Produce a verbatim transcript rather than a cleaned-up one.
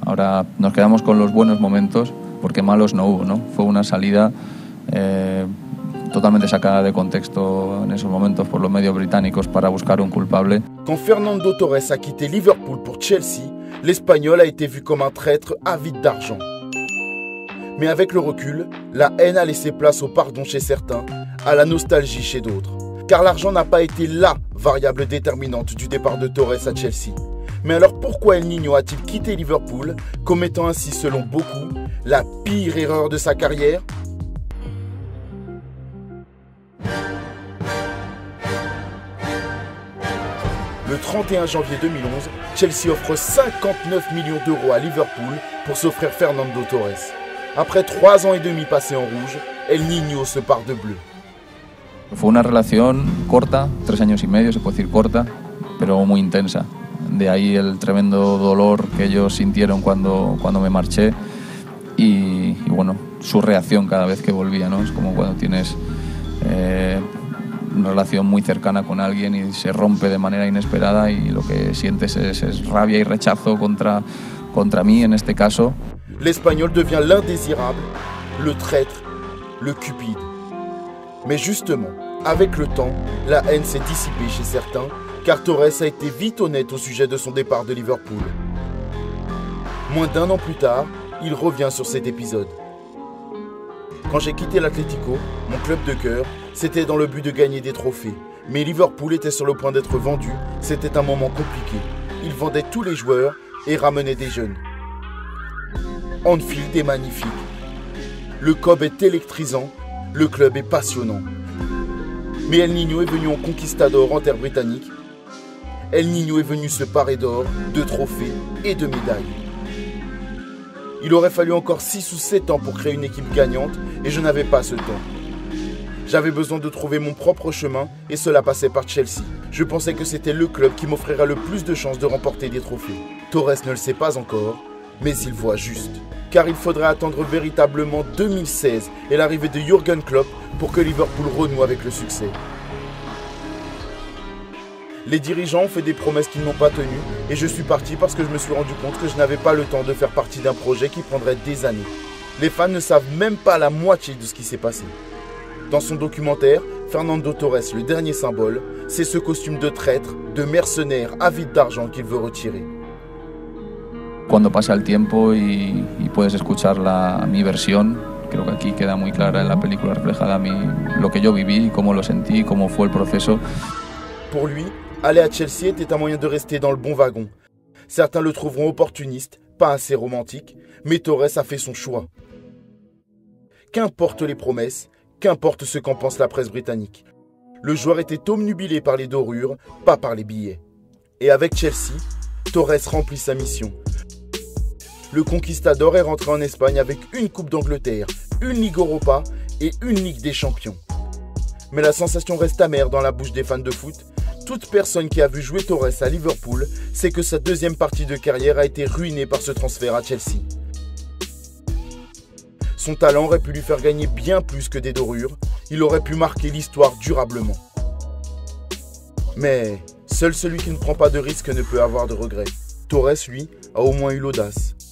Ahora nos quedamos con los buenos momentos porque malos no hubo, ¿no? Fue una salida eh, totalmente sacada de contexto en esos momentos por los medios británicos para buscar un culpable. Quand Fernando Torres a quitté Liverpool pour Chelsea, l'Espagnol a été vu comme un traître avide d'argent. Mais avec le recul, la haine a laissé place au pardon chez certains, à la nostalgie chez d'autres. Car l'argent n'a pas été la variable déterminante du départ de Torres à Chelsea. Mais alors pourquoi El Niño a-t-il quitté Liverpool, commettant ainsi selon beaucoup la pire erreur de sa carrière ? Le trente et un janvier deux mille onze, Chelsea offre cinquante-neuf millions d'euros à Liverpool pour s'offrir Fernando Torres. Après trois ans et demi passés en rouge, El Niño se part de bleu. Fue una relación corta, tres años y medio, se puede decir corta, pero muy intensa. De ahí el tremendo dolor que ellos sintieron cuando, cuando me marché y, y bueno, su reacción cada vez que volvía, ¿no? Es como cuando tienes eh, una relación muy cercana con alguien y se rompe de manera inesperada y lo que sientes es, es rabia y rechazo contra, contra mí en este caso. L'Espagnol devient l'indésirable, le traître, le cupide. Mais justement, avec le temps, la haine s'est dissipée chez certains, car Torres a été vite honnête au sujet de son départ de Liverpool. Moins d'un an plus tard, il revient sur cet épisode. Quand j'ai quitté l'Atlético, mon club de cœur, c'était dans le but de gagner des trophées. Mais Liverpool était sur le point d'être vendu, c'était un moment compliqué. Il vendait tous les joueurs et ramenait des jeunes. Anfield est magnifique. Le C O B est électrisant, le club est passionnant. Mais El Niño est venu en conquistador en terre britannique. El Niño est venu se parer d'or, de trophées et de médailles. Il aurait fallu encore six ou sept ans pour créer une équipe gagnante et je n'avais pas ce temps. J'avais besoin de trouver mon propre chemin et cela passait par Chelsea. Je pensais que c'était le club qui m'offrirait le plus de chances de remporter des trophées. Torres ne le sait pas encore, mais il voit juste. Car il faudrait attendre véritablement deux mille seize et l'arrivée de Jürgen Klopp pour que Liverpool renoue avec le succès. Les dirigeants ont fait des promesses qu'ils n'ont pas tenues et je suis parti parce que je me suis rendu compte que je n'avais pas le temps de faire partie d'un projet qui prendrait des années. Les fans ne savent même pas la moitié de ce qui s'est passé. Dans son documentaire, Fernando Torres, le dernier symbole, c'est ce costume de traître, de mercenaire avide d'argent qu'il veut retirer. Cuando pasa el tiempo y, y puedes escuchar la, mi versión, creo que aquí queda muy clara en la película reflejada mi, lo que yo viví, cómo lo sentí, cómo fue el proceso. Pour lui, aller à Chelsea était un moyen de rester dans le bon wagon. Certains le trouveront opportuniste, pas assez romantique, mais Torres a fait son choix. Qu'importe les promesses, qu'importe ce qu'en pense la presse britannique. Le joueur était obnubilé par les dorures, pas par les billets. Et avec Chelsea, Torres remplit sa mission. Le conquistador est rentré en Espagne avec une Coupe d'Angleterre, une Ligue Europa et une Ligue des Champions. Mais la sensation reste amère dans la bouche des fans de foot. Toute personne qui a vu jouer Torres à Liverpool sait que sa deuxième partie de carrière a été ruinée par ce transfert à Chelsea. Son talent aurait pu lui faire gagner bien plus que des dorures. Il aurait pu marquer l'histoire durablement. Mais seul celui qui ne prend pas de risque ne peut avoir de regrets. Torres, lui, a au moins eu l'audace.